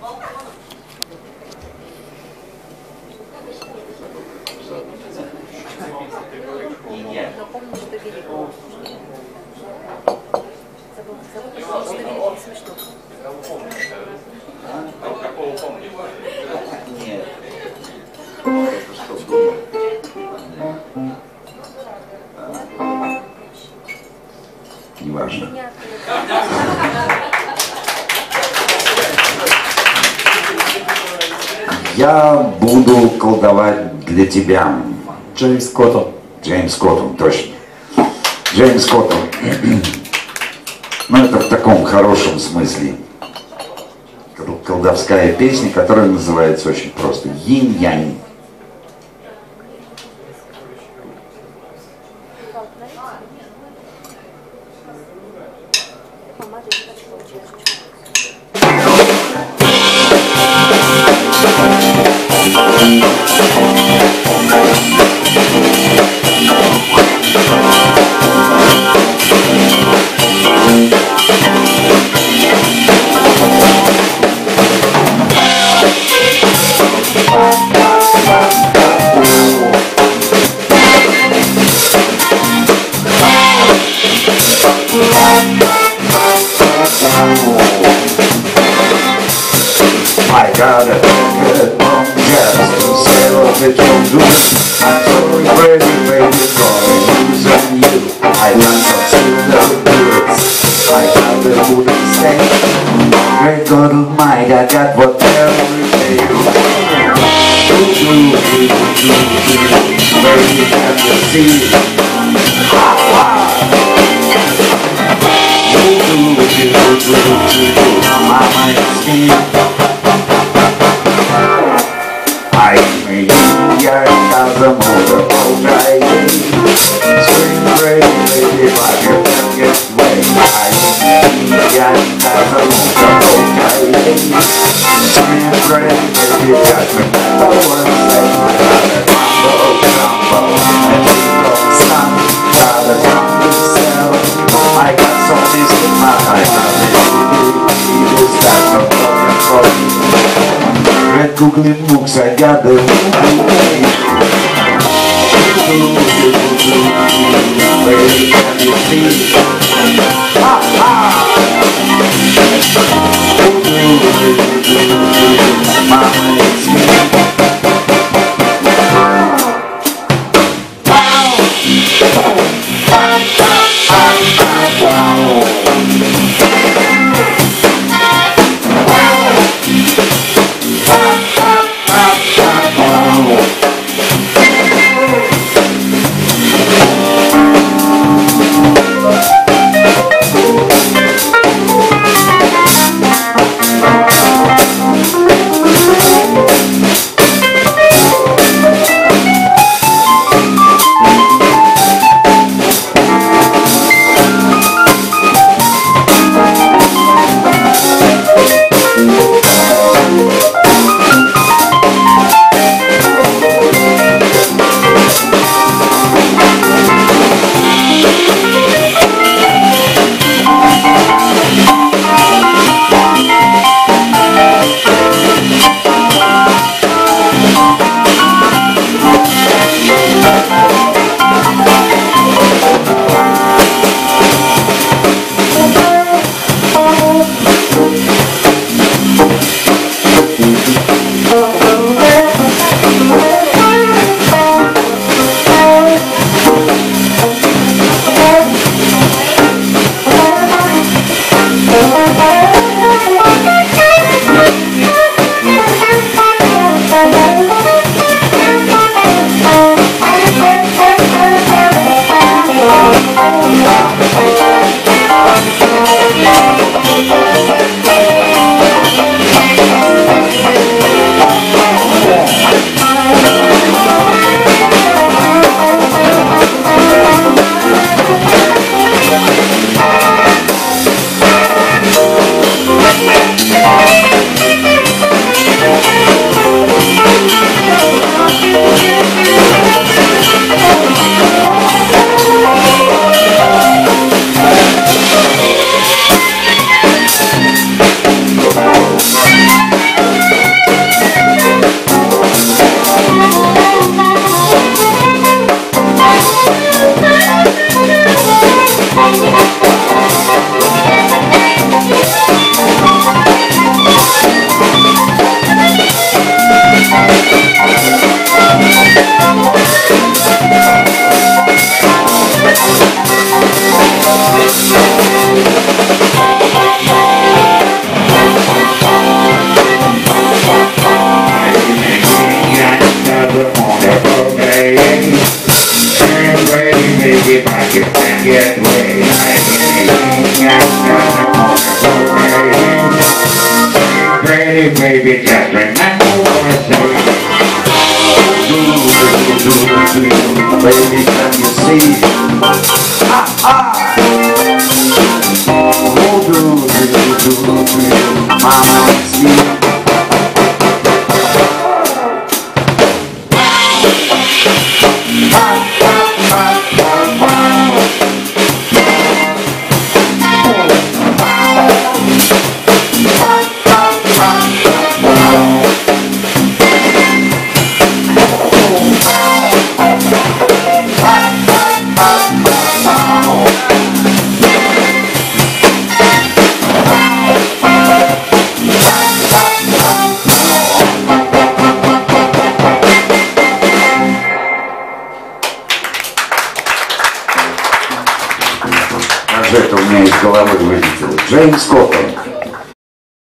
Но помню, что великого. Забыл, что великого смешно. Какого помнишь? Нет. Неважно. Я буду колдовать для тебя. Джеймс Коттон. Джеймс Коттон, точно. Джеймс Коттон. Ну, это в таком хорошем смысле. Колдовская песня, которая называется очень просто «Йинь-янь». I got a good long just to sail the children. I'm so crazy, baby, for losing you. I done some silver goods. I got the food and steak. Great God Almighty, I got whatever it baby, have to see. Mama, it's me. Я казом уже полгода. Spring break, baby, but you can't get away. Я казом уже полгода. Spring break, baby, got me over. Mambo, jumbo, and people stop. Gotta come to sell. I got so busy, my baby, start some talking for me. Red googling books, I got the baby, can you see? Mama, it's me. ready, baby, just remember what I say. Baby, can you see? Oh, do, mama, see. Że to u меня из головы вылетело. Джеймс Коттон.